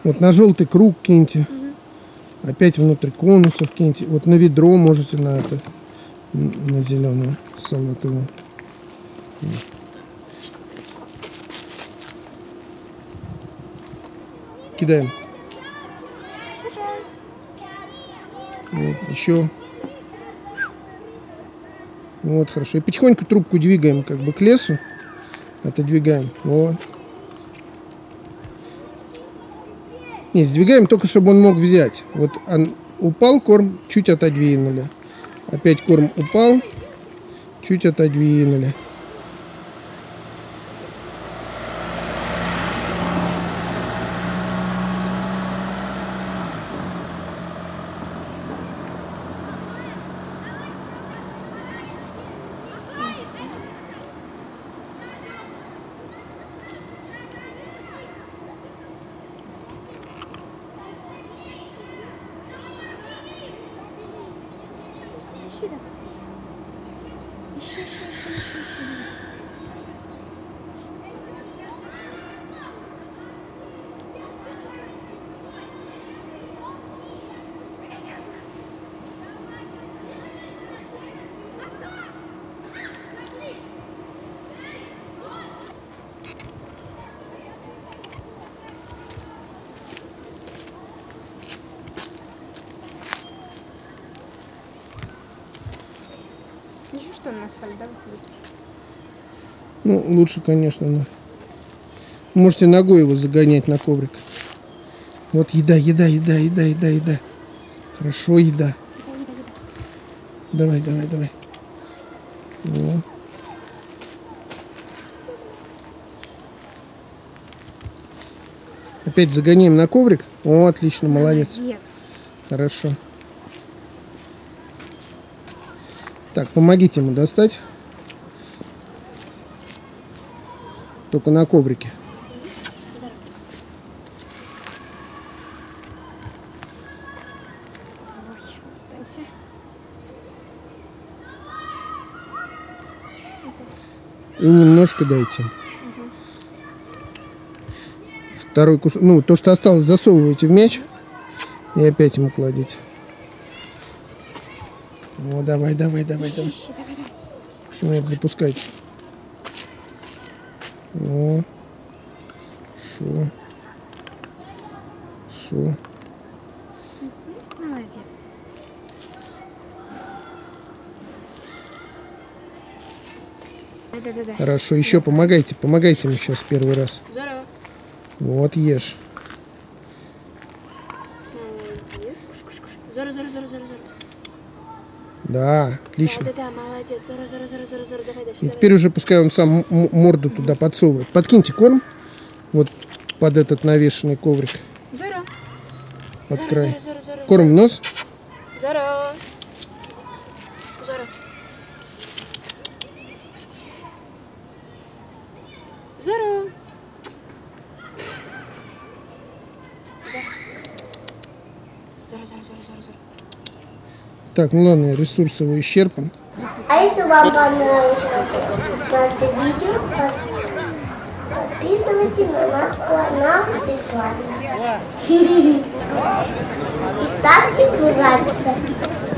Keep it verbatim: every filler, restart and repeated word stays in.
Вот на желтый круг киньте. Угу. Опять внутрь конусов киньте. Вот на ведро можете, на это, на зеленую салатовую. Кидаем. Вот, еще. Вот, хорошо. И потихоньку трубку двигаем как бы к лесу. Отодвигаем. Вот. Не, сдвигаем только, чтобы он мог взять. Вот он упал, корм, чуть отодвинули. Опять корм упал, чуть отодвинули. Ищи, да. Ищи, ищи, ищи, ищи, ищи. Еще что на асфальт, да, выходит? Ну, лучше, конечно, на... Можете ногой его загонять на коврик. Вот еда, еда, еда, еда, еда, еда. Хорошо, еда. Давай, давай, давай. Вот. Опять загоняем на коврик. О, отлично, молодец. Молодец. Хорошо. Так, помогите ему достать. Только на коврике. И немножко дайте. Угу. Второй кусок. Ну, то, что осталось, засовываете в мяч. И опять ему кладите. О, давай, давай, давай, давай. Что надо запускать? О, шо, шо. Молодец. Да, да, да. Хорошо, еще помогайте, помогайте ему сейчас первый раз. Здорово. Вот, ешь. Молодец. Зора, зора, зора, зора, зора. Да, отлично. Да, да, да, молодец. Зора, зора, зора, зора, зора. Давай дальше. И теперь уже пускай он сам морду туда подсовывает. Подкиньте корм вот под этот навешенный коврик. Зора. Под Зора, край. зора, зора, зора. Корм в нос. Зора. Зора. Зора. Зора, зора, зора, зора, зора. Так, ну ладно, ресурс его исчерпан. А если вам понравилось наше видео, подписывайтесь на наш канал бесплатно. И ставьте мне нравится.